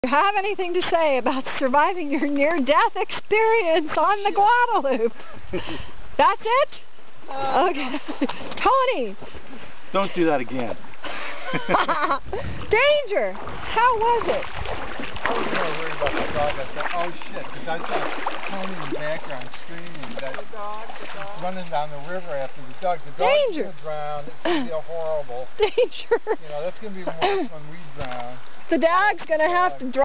Do you have anything to say about surviving your near-death experience on the Guadalupe? That's it? Okay. Tony! Don't do that again. Danger! How was it? I was more worried about the dog. I thought, oh shit, because I saw Tony in the background screaming. The dog. Running down the river after the dog. The dog's Danger. going to drown. It's going to be horrible. Danger! You know, that's going to be worse when we drown. The dog's going to have to